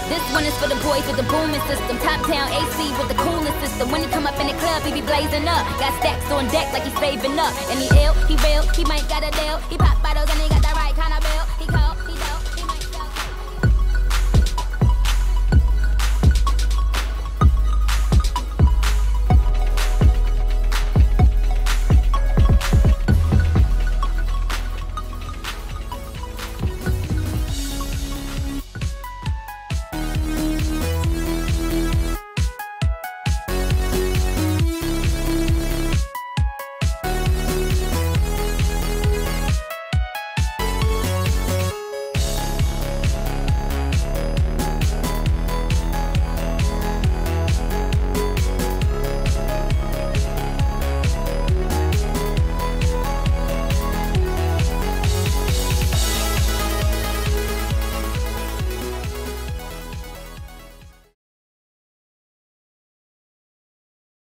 This one is for the boys with the booming system. Top town AC with the cooling system. When he come up in the club, he be blazing up. Got stacks on deck like he's saving up. And he ill, he real, he might got a deal. He pop bottles and he got that